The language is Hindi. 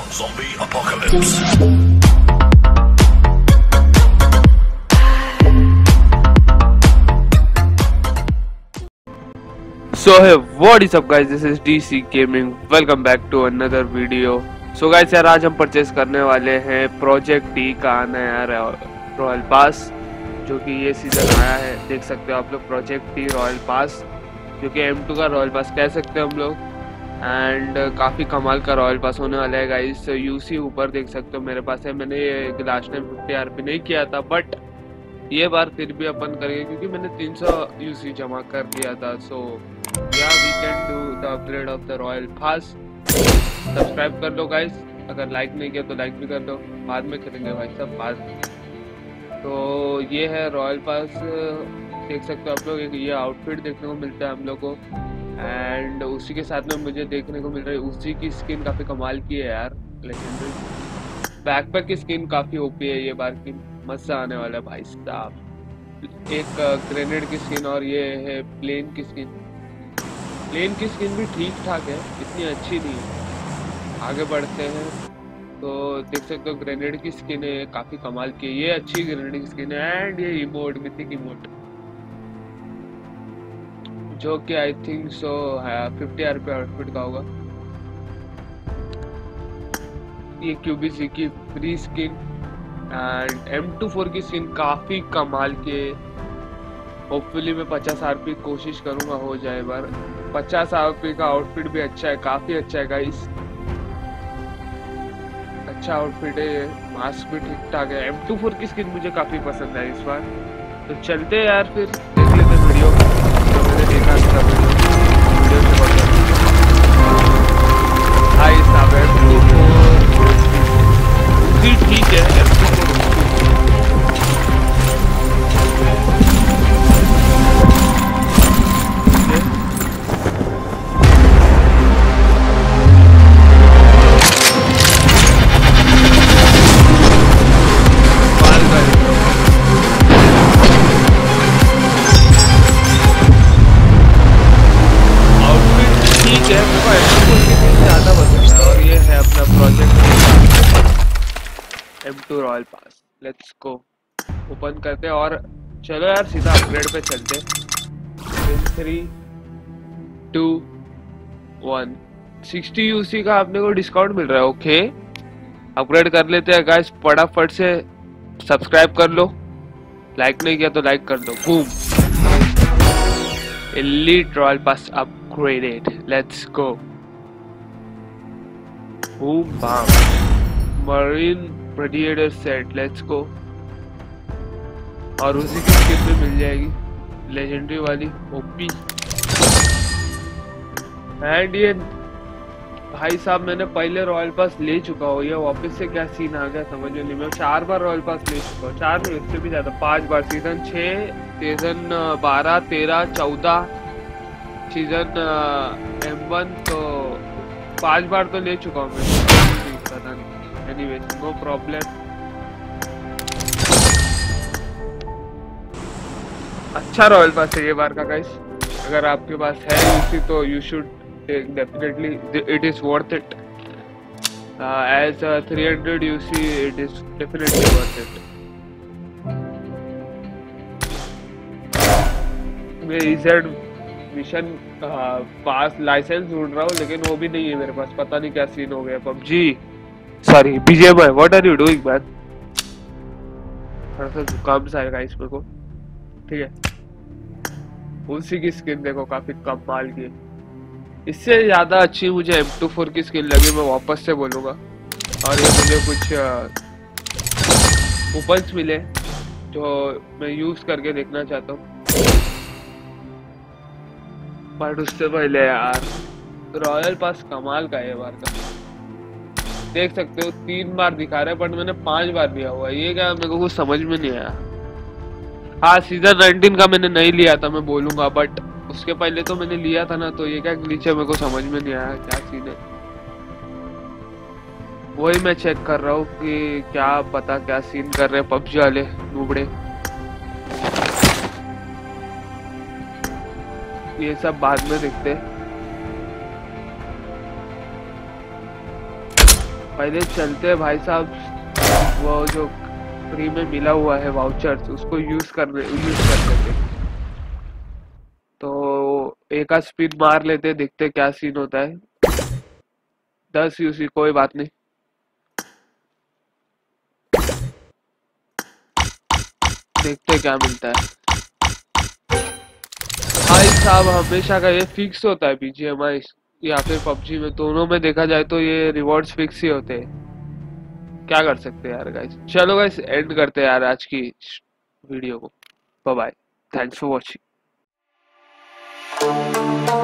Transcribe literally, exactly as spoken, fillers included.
Zombie apocalypse. So hey, what is up guys, this is D C Gaming. Welcome back to another video. So guys यार आज हम परचेस करने वाले हैं प्रोजेक्ट टी का आना यार रॉयल पास, जो कि ये सीजन आया है। देख सकते हो आप लोग प्रोजेक्ट टी रॉयल पास, जो कि एम टू का रॉयल पास कह सकते हैं हम लोग। एंड काफ़ी कमाल का रॉयल पास होने वाला है गाइस। यूसी ऊपर देख सकते हो मेरे पास है। मैंने ये लास्ट टाइम फिफ्टी आरपी नहीं किया था, बट ये बार फिर भी अपन करेंगे क्योंकि मैंने तीन सौ यूसी जमा कर दिया था। सो या we can do the upgrade of the royal pass. Subscribe कर लो गाइस, अगर लाइक नहीं किया तो लाइक भी कर लो, बाद में करेंगे भाई सब बाद में। तो ये है रॉयल पास, देख सकते हो आप लोग। ये आउटफिट देखने को मिलता है हम लोग को, एंड उसी के साथ में मुझे देखने को मिल रहा है उसी की स्किन काफ़ी कमाल की है यार, लेजेंडरी। बैकपैक की स्किन काफ़ी ओपी है ये बार की, मज़ा आने वाला है भाई साहब। एक ग्रेनेड की स्किन और ये है प्लेन की स्किन। प्लेन की स्किन भी ठीक ठाक है, इतनी अच्छी नहीं है। आगे बढ़ते हैं तो देख सकते हो ग्रेनेड की स्किन है काफ़ी कमाल की, ये अच्छी ग्रेनेड की स्किन है। एंड ये इमोट मिथिक इमोट, जो कि I think so fifty RP outfit का होगा। ये क्यूबीसी की free skin and M two four की स्किन काफ़ी कमाल के। होपफुली मैं पचास आरपी कोशिश करूंगा हो जाए बार। पचास आरपी का आउटफिट भी अच्छा है, काफ़ी अच्छा है गाइस, अच्छा आउटफिट है। मास्क भी ठीक ठाक है। एम टू फोर की स्किन मुझे काफ़ी पसंद है इस बार। तो चलते हैं यार, फिर देख लेते वीडियो जो मैंने देखा था वीडियो वीडियो से बहुत हाई साहब। एम टू फोर ठीक है, M two four M two royal pass. Let's go, open करते हैं और चलो यार सीधा अपग्रेड पे चलते। Three two one sixty UC का अपने को डिस्काउंट मिल रहा है। ओके अपग्रेड कर लेते हैं गाइस, फटाफट से सब्सक्राइब कर लो, लाइक नहीं किया तो लाइक कर दो। Boom, elite royal pass upgraded. Let's go, boom bam, marine predator set. Let's go, और उसी की स्किन भी मिल जाएगी लेजेंडरी वाली ओपी। एंड ये भाई साहब मैंने पहले रॉयल पास ले चुका हूँ, ये वापस से क्या सीन आ गया समझ में नहीं। मैं चार बार रॉयल पास ले चुका हूँ, चार नहीं उससे भी ज्यादा, पांच बार। सीजन छः, सीजन बारह, तेरह, चौदह, सीजन एम वन, तो पांच बार तो ले चुका हूँ मैं, पता नहीं। Anyway no problem. अच्छा रॉयल पास है ये बार का गाइस, अगर आपके पास है यूसी तो you should take definitely, it is worth it. As three hundred UC it is definitely worth it. मैं इजेड मिशन पास लाइसेंस ढूंढ रहा हूँ, लेकिन वो भी नहीं है मेरे पास, पता नहीं क्या सीन हो गया। PUBG sorry BGMI, what are you doing man? थोड़ा सा जुकाम सा आएगा इसमें को, ठीक है। उसी की स्किन देखो काफी कमाल की, इससे ज्यादा अच्छी मुझे एम टू फोर की स्किन लगी, मैं वापस से बोलूंगा। और ये मुझे कुछ कूपन्स मिले जो मैं यूज करके देखना चाहता हूँ, बट उससे पहले यार रॉयल पास कमाल का है बार का। देख सकते हो तीन बार दिखा रहे हैं, बट मैंने पांच बार लिया हुआ है। ये क्या मेरे को कुछ समझ में नहीं आया। हाँ सीजन नाइनटीन का मैंने नहीं लिया था मैं बोलूंगा, बट उसके पहले तो मैंने लिया था ना, तो ये क्या ग्लिच है मेरे को समझ में नहीं आया क्या सीन है। वही मैं चेक कर रहा हूँ कि क्या पता क्या सीन कर रहे हैं पबजी वाले नूबड़े। ये सब बाद में देखते हैं। पहले चलते हैं भाई साहब, वो जो फ्री में मिला हुआ है वाउचर्स उसको यूज करने यूज कर लेते। तो एक आध स्पिन मार लेते, देखते क्या सीन होता है। दस यूसी कोई बात नहीं, देखते क्या मिलता है। भाई साहब हमेशा का ये फिक्स होता है बीजीएमआई या फिर पबजी में, दोनों में देखा जाए तो ये रिवॉर्ड्स फिक्स ही होते हैं। क्या कर सकते हैं यार गाइस। चलो गाइस एंड करते हैं यार आज की वीडियो को। Bye bye, thanks for watching.